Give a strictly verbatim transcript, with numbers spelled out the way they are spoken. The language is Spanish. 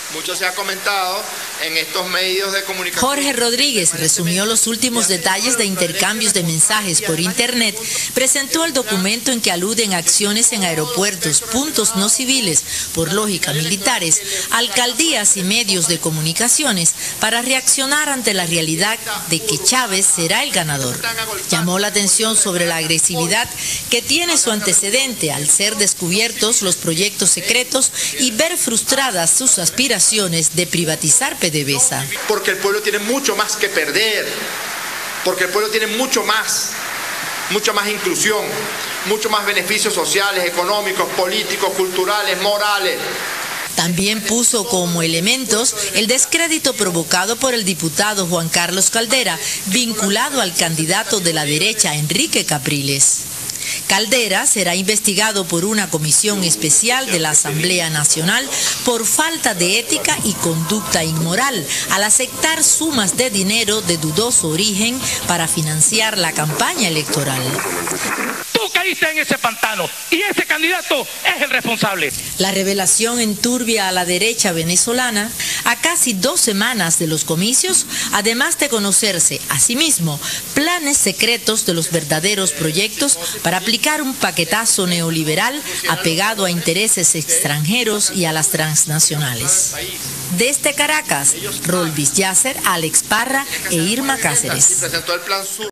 Mucho se ha comentado en estos medios de comunicación. Jorge Rodríguez resumió los últimos detalles de intercambios de mensajes por Internet, presentó el documento en que aluden a acciones en aeropuertos, puntos no civiles, por lógica militares, alcaldías y medios de comunicaciones, para reaccionar ante la realidad de que Chávez será el ganador. Llamó la atención sobre la agresividad que tiene su antecedente al ser descubiertos los proyectos secretos y ver frustradas sus aspiraciones de privatizar PDVSA. Porque el pueblo tiene mucho más que perder, porque el pueblo tiene mucho más, mucha más inclusión, mucho más beneficios sociales, económicos, políticos, culturales, morales. También puso como elementos el descrédito provocado por el diputado Juan Carlos Caldera, vinculado al candidato de la derecha Enrique Capriles. Caldera será investigado por una comisión especial de la Asamblea Nacional por falta de ética y conducta inmoral al aceptar sumas de dinero de dudoso origen para financiar la campaña electoral. Tú caíste en ese pantano y ese candidato es el responsable. La revelación enturbia a la derecha venezolana a casi dos semanas de los comicios, además de conocerse asimismo planes secretos de los verdaderos proyectos para aplicar un paquetazo neoliberal apegado a intereses extranjeros y a las transnacionales. Desde Caracas, Rolvis Yasser, Alex Parra e Irma Cáceres.